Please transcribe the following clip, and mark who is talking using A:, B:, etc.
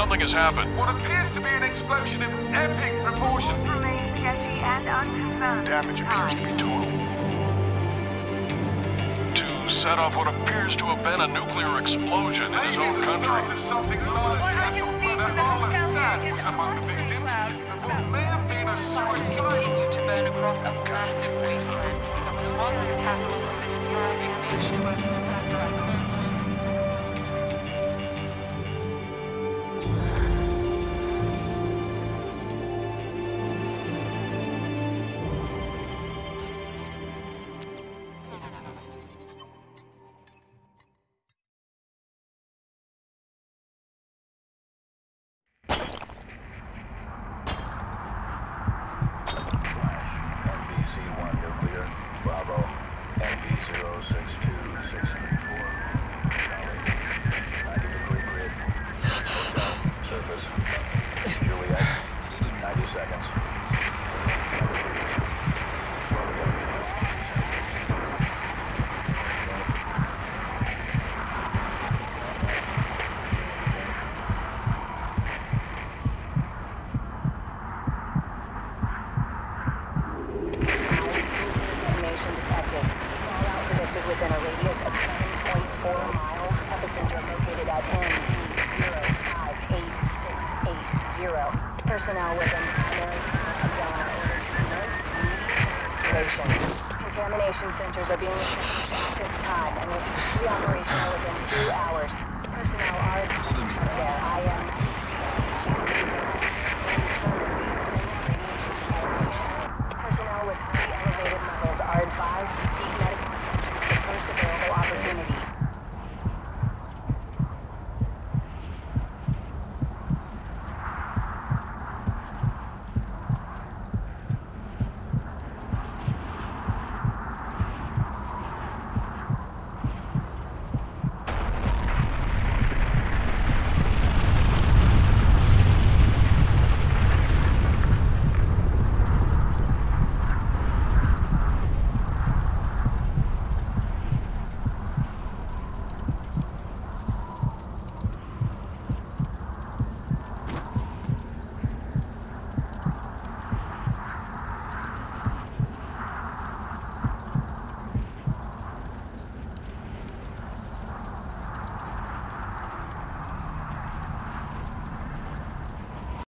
A: Something has happened.
B: What appears to be an explosion of epic proportions.
C: Remains sketchy and unconfirmed.
A: Damage appears to be total. To set off what appears to have been a nuclear explosion in his
B: Maybe
A: own
B: the
A: country.
B: start of something larger. Whether al-Assad was among the victims of what may have been a suicide.
D: Continued to burn across a massive wasteland that was once the capital of this thriving nation of Saturday.
E: NBC-1 nuclear, Bravo, NB062634. 90-degree grid. Hotel, surface. Juliet, 90 seconds.
F: Detonation detected. Fallout predicted within a radius of 7.4 miles. Epicenter located at NB058680. Personnel within primary command zone are ordered to commence immediate evacuation. Contamination centers are being established at this time and will be operational within 2 hours. Personnel are advised to keep their IM